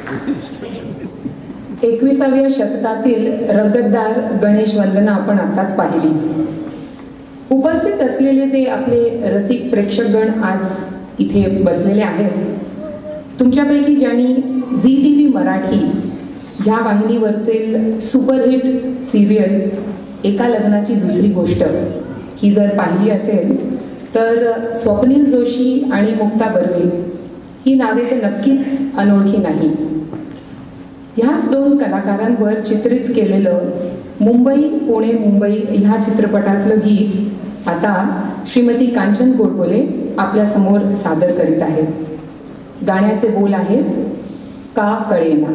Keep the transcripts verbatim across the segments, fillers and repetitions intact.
एकविसाव्या शतकातील रगतदार गणेश वंदना आपण आताच पाहिली. उपस्थित असलेले जे आपले रसिक प्रेक्षकगण आज इथे बसलेले आहेत, तुमच्यापैकी ज्यांनी झी टी व्ही मराठी ह्या वाहिनीवरतील सुपरहिट सिरियल एका लग्नाची दुसरी गोष्ट ही जर पाहिली असेल तर स्वप्नील जोशी आणि मुक्ता बर्वे ही नावे तर नक्कीच अनोळखी नाही. ह्याच दोन कलाकारांवर चित्रित केलेलं मुंबई पुणे मुंबई ह्या चित्रपटातलं गीत आता श्रीमती कांचन गोडबोले आपल्या समोर सादर करीत आहेत. गाण्याचे बोल आहेत का कळेना.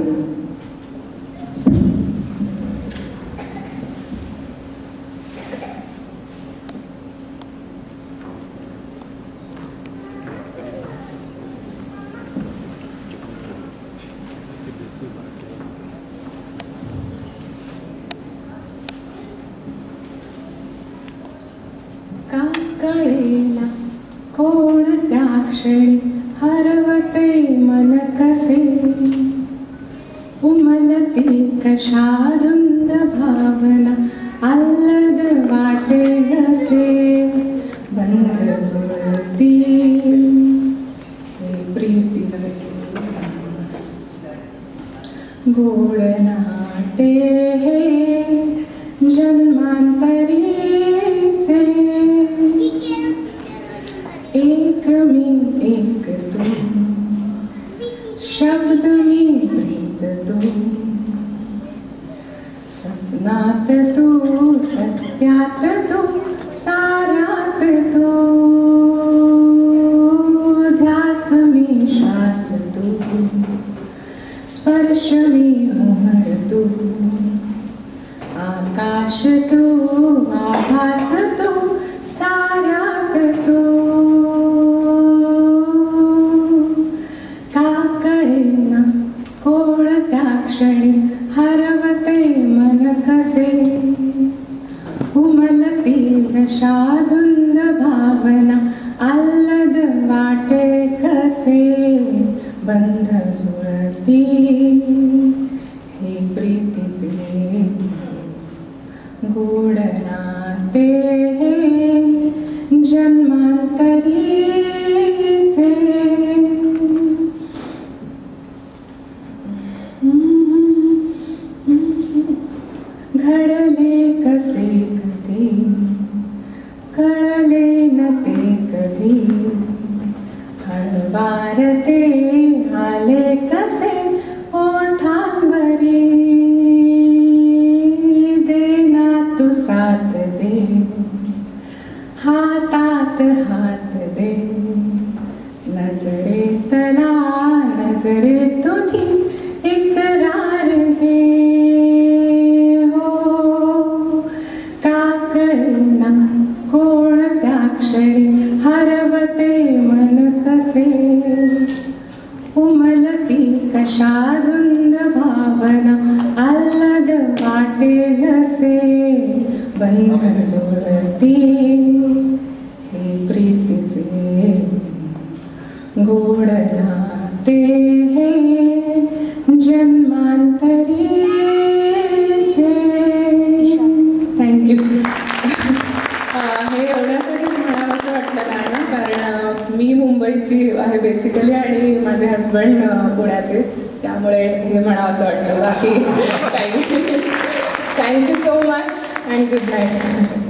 का कळेना कोणत्या क्षणी हरवते मन कसे, उमलती कशा धुंद भावना आल्लद वाटे जसे, बंध जुळती हे प्रीतीचे गोड नाटे हे जन्मांतरीचे, एक मी एक तू, शब्द मी प्रीत तू, सपनात तू सत्यात तू सारात तू, ध्यास मी श्वास तू, स्पर्श मी मोहर तू, आकाश तू आभास तू साऱ्यात तू. का कळेना कोणत्या क्षणी हरवते मन कसे, उमलती जशा धुंद भावना आल्लद वाटे कसे, बंध जुळती हे प्रीतीचे गोड नाते हे जन्मांतरीचे. घडले कसे कधी कळले न ते कधी, हळवार ते आले कसे ओठांवरी, तू साथ दे हातात हात दे, नजरेतला नजरेत तुझी इकरार घे. हो का कळेना कोणत्या क्षणी हरवते मन कसे, उमलती कशा धुंद भावना आल्लद वाटे जसे, बंध जुळती हे प्रीतीचे गोड नाते हे जन्मांतरीचे. थँक्यू. हे एवढ्यासाठी म्हणावंसं वाटलं गाणं कारण मी मुंबईची आहे बेसिकली आणि माझे हजबंड पुण्याचे, त्यामुळे हे म्हणावंसं वाटलं. बाकी काही. Thank you so much and good night.